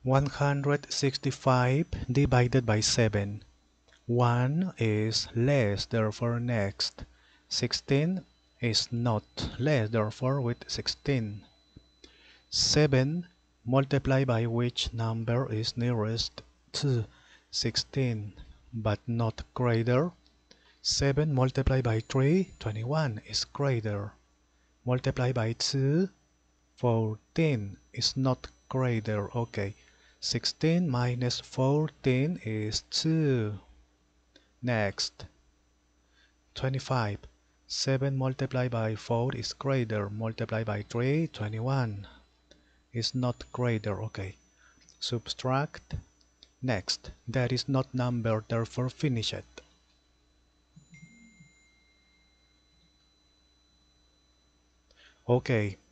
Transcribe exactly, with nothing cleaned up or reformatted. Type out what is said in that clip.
one hundred sixty-five divided by seven. one is less, therefore next. sixteen is not less, therefore with sixteen. seven multiplied by which number is nearest to sixteen, but not greater. seven multiplied by three, twenty-one, is greater. Multiplied by two, fourteen, is not greater. Okay, sixteen minus fourteen is two. Next, twenty-five. seven multiplied by four is greater. Multiplied by three, twenty-one, is not greater. Okay, subtract. Next, that is not number, therefore finish it. Okay,